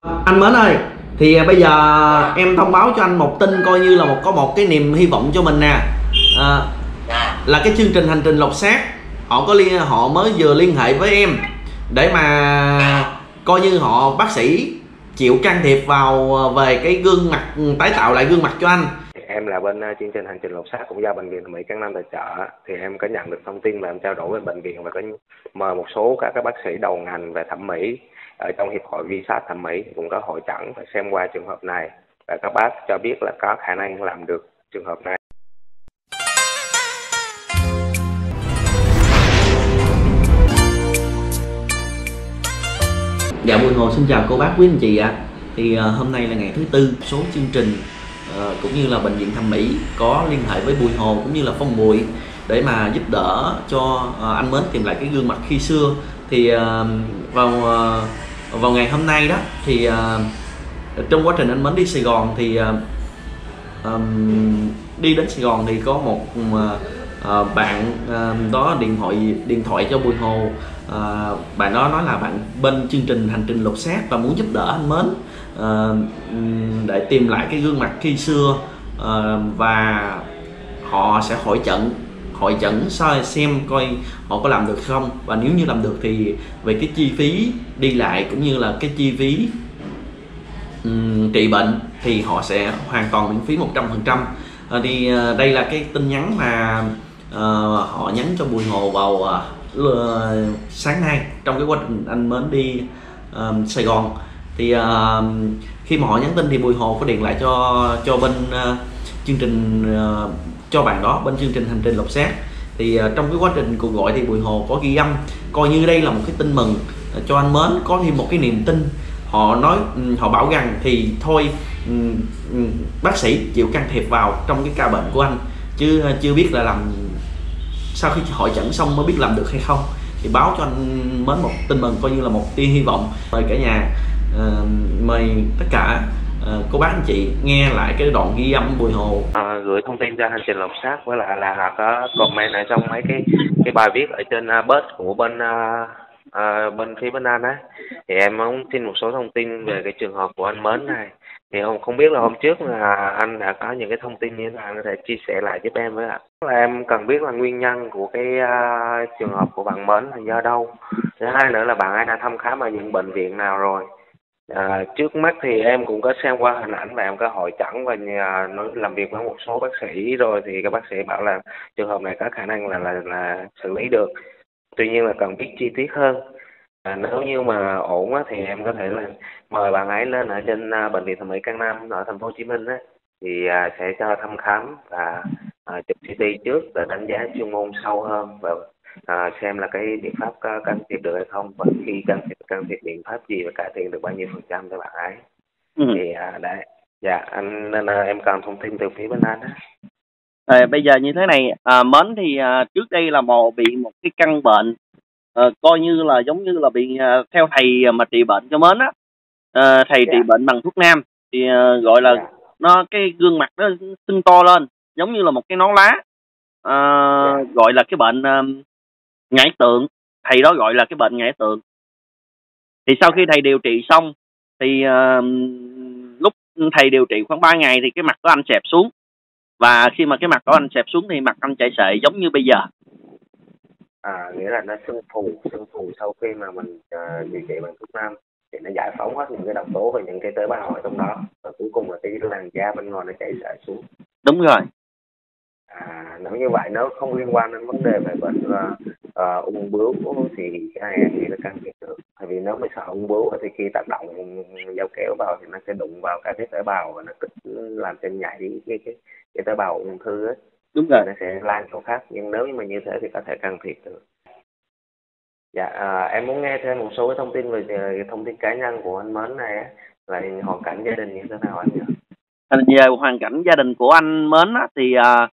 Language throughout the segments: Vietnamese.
Anh Mến ơi, thì bây giờ em thông báo cho anh một tin coi như là có một cái niềm hy vọng cho mình nè. à, là cái chương trình hành trình lột xác họ mới vừa liên hệ với em để mà coi như bác sĩ chịu can thiệp vào về cái gương mặt, tái tạo lại gương mặt cho anh. Em là bên chương trình hành trình lột xác cũng do bệnh viện thẩm mỹ Cang Nam tài trợ, thì em có nhận được thông tin và em trao đổi với bệnh viện và có mời một số các bác sĩ đầu ngành về thẩm mỹ ở trong hiệp hội vi sát thẩm mỹ cũng có hội chẩn và xem qua trường hợp này, và các bác cho biết là có khả năng làm được trường hợp này. Dạ Bùi Hồ xin chào cô bác quý anh chị ạ. Thì hôm nay là ngày thứ tư, số chương trình cũng như là bệnh viện thẩm mỹ có liên hệ với Bùi Hồ cũng như là Phong Bụi để mà giúp đỡ cho anh Mến tìm lại cái gương mặt khi xưa. Thì vào ngày hôm nay đó thì trong quá trình anh Mến đi Sài Gòn thì đi đến Sài Gòn thì có một bạn đó điện thoại cho Bùi Hồ. Bạn đó nói là bạn bên chương trình hành trình lột xác và muốn giúp đỡ anh Mến để tìm lại cái gương mặt khi xưa, và họ sẽ hội chẩn xem coi họ có làm được không, và nếu như làm được thì về cái chi phí đi lại cũng như là cái chi phí trị bệnh thì họ sẽ hoàn toàn miễn phí 100%. Thì đây là cái tin nhắn mà họ nhắn cho Bùi Hồ vào sáng nay trong cái quá trình anh Mến đi Sài Gòn. Thì khi mà họ nhắn tin thì Bùi Hồ có điện lại cho bên chương trình, cho bạn đó bên chương trình hành trình lột xác. Thì trong cái quá trình cuộc gọi thì Bùi Hồ có ghi âm, coi như đây là một cái tin mừng cho anh Mến có thêm một cái niềm tin. Họ bảo rằng thì thôi, bác sĩ chịu can thiệp vào trong cái ca bệnh của anh, chứ chưa biết là làm sau khi hội chẩn xong mới biết làm được hay không. Thì báo cho anh Mến một tin mừng, coi như là một tia hy vọng. Mời cả nhà, mời tất cả cô bác anh chị nghe lại cái đoạn ghi âm Bùi Hồ Gửi thông tin cho hành trình lột xác, với lại là có comment ở trong mấy cái bài viết ở trên post của bên phía bên anh á. Thì em muốn xin một số thông tin về cái trường hợp của anh Mến này. Thì không biết là hôm trước là anh đã có những cái thông tin như thế nào, có thể chia sẻ lại giúp em với ạ. Em cần biết là nguyên nhân của cái trường hợp của bạn Mến là do đâu. Thứ hai nữa là bạn ấy đã thăm khám ở những bệnh viện nào rồi. Trước mắt thì em cũng có xem qua hình ảnh và em có hội chẩn và nói làm việc với một số bác sĩ rồi, thì các bác sĩ bảo là trường hợp này có khả năng là xử lý được. Tuy nhiên là cần biết chi tiết hơn. Nếu như mà ổn á, thì em có thể là mời bạn ấy lên ở trên bệnh viện thẩm mỹ Cang Nam ở thành phố Hồ Chí Minh á, thì sẽ cho thăm khám và chụp CT trước để đánh giá chuyên môn sâu hơn, và xem là cái biện pháp có can thiệp được hay không, và khi can thiệp biện pháp gì và cải thiện được bao nhiêu % cho bạn ấy. Thì đấy, dạ anh, nên em cần thông tin từ phía bên anh á. Bây giờ như thế này, Mến thì trước đây là bị một cái căn bệnh, coi như là giống như là bị theo thầy mà trị bệnh cho Mến á. Thầy trị bệnh bằng thuốc nam thì gọi là nó cái gương mặt nó sưng to lên giống như là một cái nón lá, gọi là cái bệnh ngải tượng. Thầy đó gọi là cái bệnh ngải tượng. Thì sau khi thầy điều trị xong thì lúc thầy điều trị khoảng 3 ngày thì cái mặt của anh xẹp xuống, và khi mà cái mặt của anh xẹp xuống thì mặt anh chảy xệ giống như bây giờ. Nghĩa là nó sưng phù sau khi mà mình điều trị bằng thuốc nam thì nó giải phóng hết những cái độc tố và những cái tế bào ở trong đó, và cuối cùng là cái làn da bên ngoài nó chảy xệ xuống. Đúng rồi. Nếu như vậy, nếu không liên quan đến vấn đề về bệnh ung bướu thì cái này em nghĩ là can thiệp được. Tại vì nếu mà sợ ung bướu thì khi tác động dao kéo vào thì nó sẽ đụng vào các cái tế bào và nó làm cho nhảy cái tế bào ung thư ấy. Đúng rồi. Nó sẽ lan chỗ khác, nhưng nếu như mà như thế thì có thể can thiệp được. Em muốn nghe thêm một số cái thông tin về cái thông tin cá nhân của anh Mến này á, là hoàn cảnh gia đình như thế nào anh nhỉ? Về hoàn cảnh gia đình của anh Mến á, thì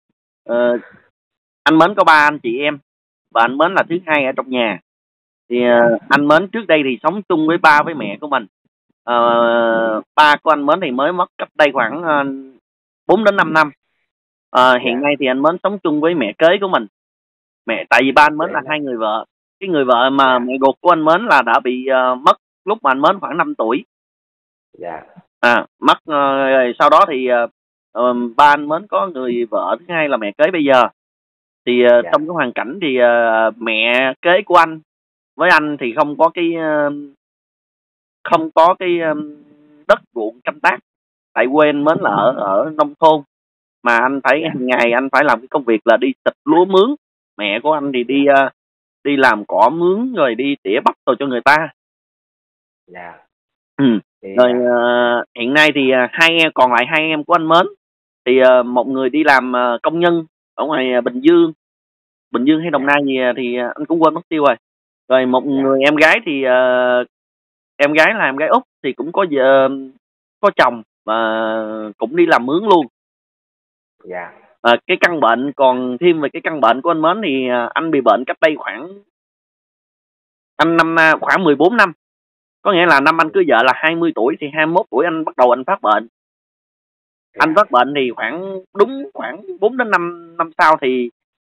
anh Mến có 3 anh chị em và anh Mến là thứ hai ở trong nhà. Thì anh Mến trước đây thì sống chung với ba với mẹ của mình. Ba của anh Mến thì mới mất cách đây khoảng 4 đến 5 năm. Hiện nay thì anh Mến sống chung với mẹ kế của mình. Tại vì ba anh Mến là 2 người vợ. Cái người vợ mà mẹ ruột của anh Mến là đã bị mất lúc mà anh Mến khoảng 5 tuổi. Dạ. Mất rồi sau đó thì ba anh Mến có người vợ thứ hai là mẹ kế bây giờ. Thì Dạ. trong cái hoàn cảnh thì mẹ kế của anh với anh thì không có cái đất ruộng canh tác, tại quê anh Mến là ở nông thôn, mà anh phải hàng ngày anh phải làm cái công việc là đi xịt lúa mướn. Mẹ của anh thì đi làm cỏ mướn rồi đi tỉa bắp rồi cho người ta. Dạ. Rồi hiện nay thì còn lại hai em của anh Mến thì một người đi làm công nhân ở ngoài Bình Dương hay Đồng Nai gì thì anh cũng quên mất tiêu rồi. Rồi một người em gái thì em gái là em gái út thì cũng có chồng và cũng đi làm mướn luôn. Dạ. Cái căn bệnh, còn thêm về cái căn bệnh của anh Mến thì anh bị bệnh cách đây khoảng 14 năm. Có nghĩa là năm anh cưới vợ là 20 tuổi thì 21 tuổi anh bắt đầu anh phát bệnh. Anh phát bệnh thì khoảng 4 đến 5 năm sau thì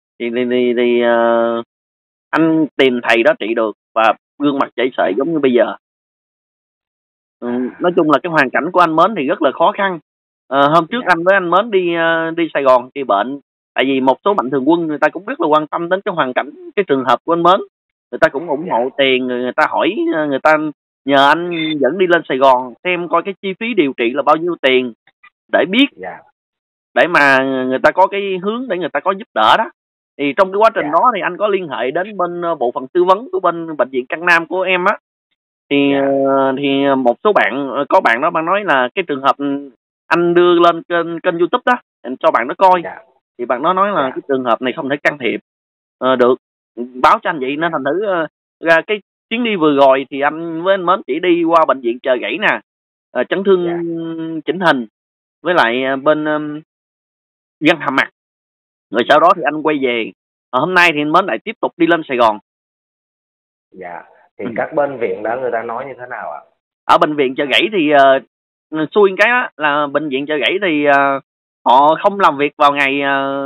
anh tìm thầy đó trị được và gương mặt chảy xệ giống như bây giờ. Nói chung là cái hoàn cảnh của anh Mến thì rất là khó khăn. Hôm trước anh với anh Mến đi Sài Gòn trị bệnh, tại vì một số mạnh thường quân người ta cũng rất là quan tâm đến cái hoàn cảnh, cái trường hợp của anh Mến, người ta cũng ủng hộ tiền, người ta hỏi, người ta nhờ anh dẫn đi lên Sài Gòn xem coi cái chi phí điều trị là bao nhiêu tiền để biết, để mà người ta có cái hướng để người ta có giúp đỡ đó. Thì trong cái quá trình đó thì anh có liên hệ đến bên bộ phận tư vấn của bên bệnh viện Cang Nam của em á. Thì một số có bạn đó bạn nói là cái trường hợp anh đưa lên kênh YouTube đó, anh cho bạn nó coi. Thì bạn đó nói là cái trường hợp này không thể can thiệp được, báo cho anh vậy nên thành thử ra cái chuyến đi vừa rồi thì anh với anh Mến chỉ đi qua bệnh viện Chợ Gãy nè, chấn thương chỉnh hình với lại bên găng hàm mặt, rồi sau đó thì anh quay về. Hôm nay thì anh Mến lại tiếp tục đi lên Sài Gòn. Dạ. Thì các bệnh viện đó người ta nói như thế nào ạ? Ở bệnh viện Chợ Gãy thì xui cái đó là bệnh viện Chợ Gãy thì họ không làm việc vào ngày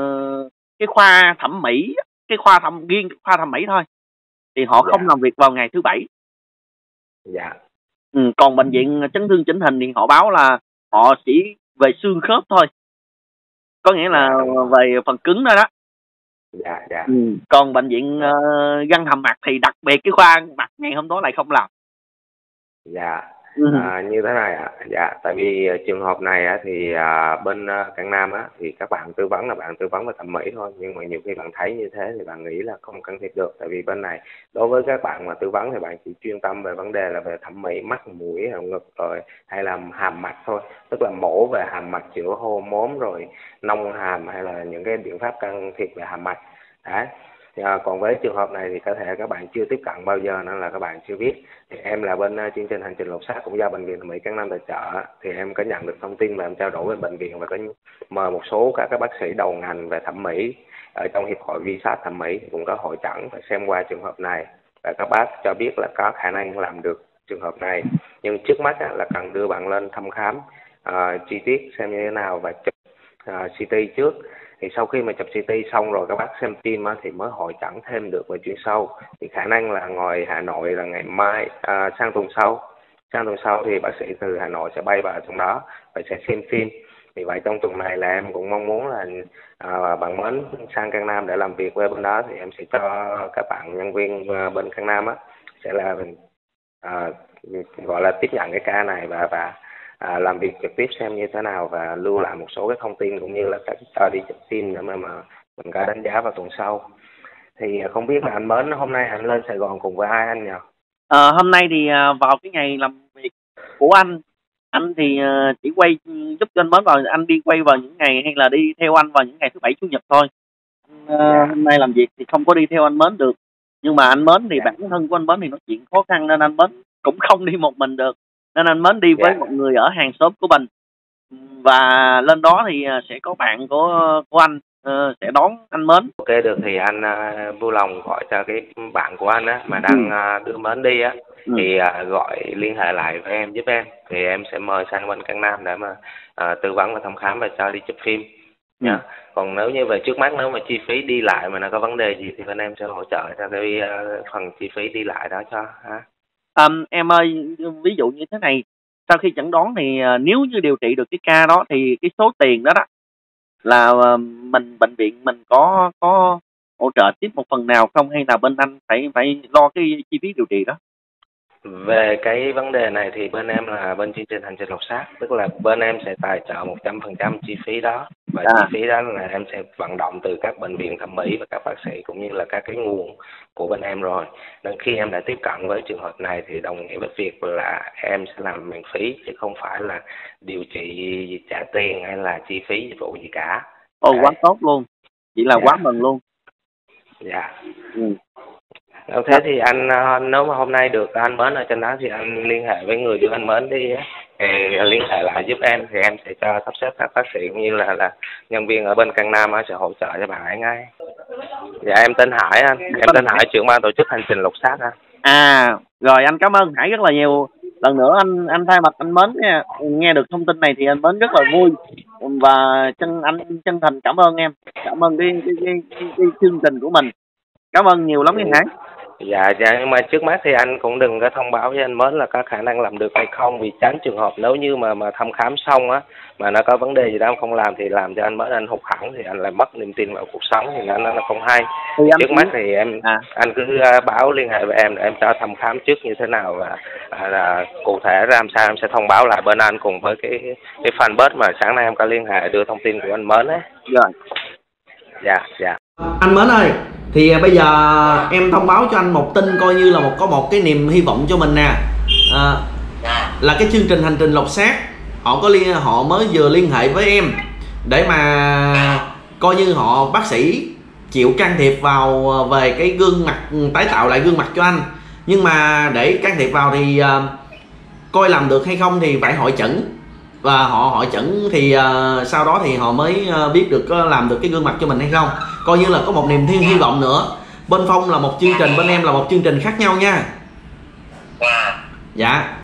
cái khoa thẩm mỹ, riêng khoa thẩm mỹ thôi, thì họ không làm việc vào ngày thứ Bảy. Dạ. Còn bệnh viện chấn thương chỉnh hình thì họ báo là họ chỉ về xương khớp thôi, có nghĩa là về phần cứng đó đó. Dạ. Dạ. Còn bệnh viện găng hàm mặt thì đặc biệt cái khoa mặt ngày hôm đó lại không làm. Dạ. Như thế này ạ. Dạ, tại vì trường hợp này á, thì bên Cang Nam á, thì các bạn tư vấn là bạn tư vấn về thẩm mỹ thôi, nhưng mà nhiều khi bạn thấy như thế thì bạn nghĩ là không can thiệp được, tại vì bên này đối với các bạn mà tư vấn thì bạn chỉ chuyên tâm về vấn đề là về thẩm mỹ mắt, mũi, hàm ngực rồi hay là hàm mặt thôi, tức là mổ về hàm mặt, chữa hô mốm rồi nông hàm hay là những cái biện pháp can thiệp về hàm mặt đấy. Còn với trường hợp này thì có thể các bạn chưa tiếp cận bao giờ nên là các bạn chưa biết. Thì em là bên chương trình hành trình lột xác cũng do bệnh viện thẩm mỹ Cang Nam tài trợ, thì em có nhận được thông tin và em trao đổi với bệnh viện và có mời một số các bác sĩ đầu ngành về thẩm mỹ ở trong hiệp hội VSAT thẩm mỹ cũng có hội chẩn và xem qua trường hợp này, và các bác cho biết là có khả năng làm được trường hợp này, nhưng trước mắt là cần đưa bạn lên thăm khám chi tiết xem như thế nào và chụp CT trước. Thì sau khi mà chụp CT xong rồi các bác xem tim thì mới hội chẩn thêm được về chuyên sâu. Thì khả năng là ngoài Hà Nội là ngày mai sang tuần sau thì bác sĩ từ Hà Nội sẽ bay vào trong đó và sẽ xem phim. Vì vậy trong tuần này là em cũng mong muốn là bạn Mến sang Cang Nam để làm việc với bên đó, thì em sẽ cho các bạn nhân viên bên Cang Nam sẽ là gọi là tiếp nhận cái ca này và làm việc trực tiếp xem như thế nào và lưu lại một số cái thông tin cũng như là các đi chụp phim để mà mình có đánh giá vào tuần sau. Thì không biết là anh Mến hôm nay anh lên Sài Gòn cùng với ai anh nhỉ? Hôm nay thì vào cái ngày làm việc của anh thì chỉ quay giúp cho anh Mến vào, anh đi quay vào những ngày hay là đi theo anh vào những ngày thứ Bảy Chủ nhật thôi. Hôm nay làm việc thì không có đi theo anh Mến được, nhưng mà anh Mến thì bản thân của anh Mến thì nói chuyện khó khăn nên anh Mến cũng không đi một mình được, nên anh Mến đi với một người ở hàng xóm của mình, và lên đó thì sẽ có bạn của anh sẽ đón anh Mến. Ok được, thì anh vui lòng gọi cho cái bạn của anh mà đang đưa Mến đi thì gọi liên hệ lại với em giúp em, thì em sẽ mời sang bên Cang Nam để mà tư vấn và thăm khám và cho đi chụp phim nhá. Còn nếu như về trước mắt nếu mà chi phí đi lại mà nó có vấn đề gì thì bên em sẽ hỗ trợ cho cái phần chi phí đi lại đó cho em ơi, ví dụ như thế này sau khi chẩn đoán thì nếu như điều trị được cái ca đó thì cái số tiền đó là bệnh viện mình có hỗ trợ tiếp một phần nào không, hay là bên anh phải lo cái chi phí điều trị đó? Về cái vấn đề này thì bên em là bên chương trình hành trình lột xác, tức là bên em sẽ tài trợ 100% chi phí đó, và chi phí đó là em sẽ vận động từ các bệnh viện thẩm mỹ và các bác sĩ cũng như là các cái nguồn của bên em rồi. Nên khi em đã tiếp cận với trường hợp này thì đồng nghĩa với việc là em sẽ làm miễn phí chứ không phải là điều trị trả tiền hay là chi phí dịch vụ gì cả. Ồ, quá tốt luôn, chỉ là quá mừng luôn. Dạ. Ừ. Thế thì anh nếu mà hôm nay được anh Mến ở trên đó thì anh liên hệ với người đưa anh Mến đi á, thì liên hệ lại giúp em thì em sẽ cho sắp xếp các bác sĩ cũng như là nhân viên ở bên Cang Nam sẽ hỗ trợ cho bạn ấy ngay. Dạ em tên Hải anh, em tên Hải, trưởng ban tổ chức hành trình lột xác anh. Rồi anh cảm ơn Hải rất là nhiều. Lần nữa anh thay mặt anh Mến nha, nghe được thông tin này thì anh Mến rất là vui và anh chân thành cảm ơn em, cảm ơn cái chương trình của mình. Cảm ơn nhiều lắm nha Hải. Dạ, nhưng mà trước mắt thì anh cũng đừng có thông báo với anh Mến là có khả năng làm được hay không, vì tránh trường hợp nếu như mà thăm khám xong á mà nó có vấn đề gì đó không làm thì làm cho anh Mến anh hụt hẫng thì anh lại mất niềm tin vào cuộc sống thì nó là không hay. Trước mắt thì anh cứ báo liên hệ với em để em cho thăm khám trước như thế nào và là cụ thể ra làm sao em sẽ thông báo lại bên anh cùng với cái fanpage mà sáng nay em có liên hệ đưa thông tin của anh Mến ấy. Rồi. Dạ. Anh Mến ơi, thì bây giờ em thông báo cho anh một tin coi như là có một cái niềm hy vọng cho mình nè. Là cái chương trình hành trình lột xác họ mới vừa liên hệ với em để mà coi như bác sĩ chịu can thiệp vào về cái gương mặt, tái tạo lại gương mặt cho anh. Nhưng mà để can thiệp vào thì coi làm được hay không thì phải hội chẩn, và họ hội chẩn thì sau đó thì họ mới biết được có làm được cái gương mặt cho mình hay không. Coi như là có một niềm hy vọng nữa. Bên Phong là một chương trình, bên em là một chương trình khác nhau nha. Dạ.